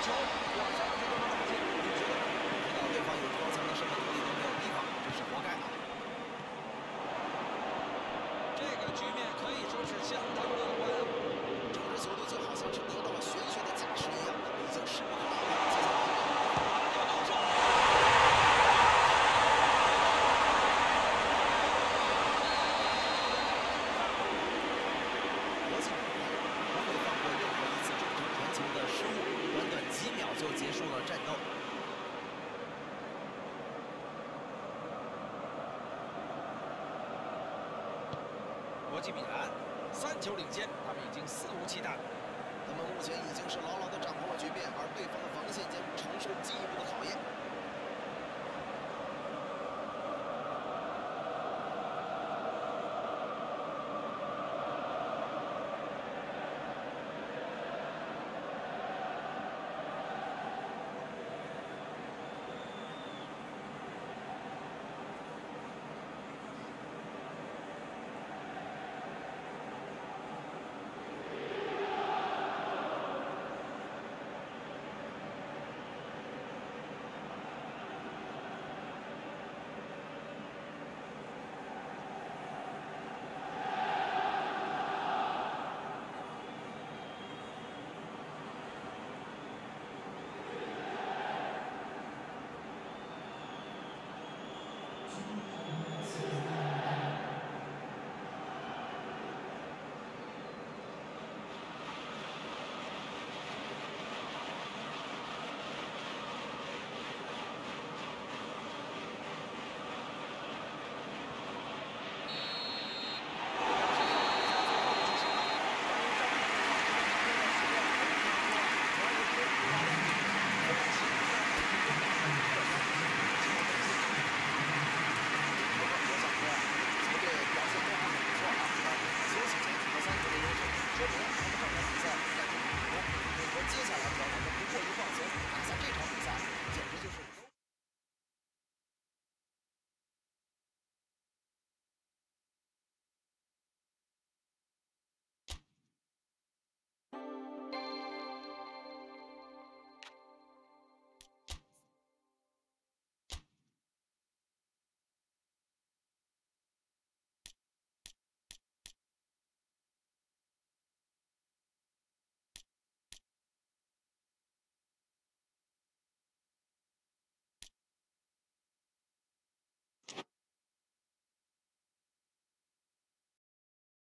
球，往上就这么打进，你觉得呢？知道对方有多层的射门能力都没有提防，这是活该啊！这个局面可以说是相当乐观啊！整支球队就好像是得到了玄学的加持一样，他们已经势不可挡了。接下来，罚球得手。 几秒就结束了战斗。国际米兰3球领先，他们已经肆无忌惮。他们目前已经是牢牢的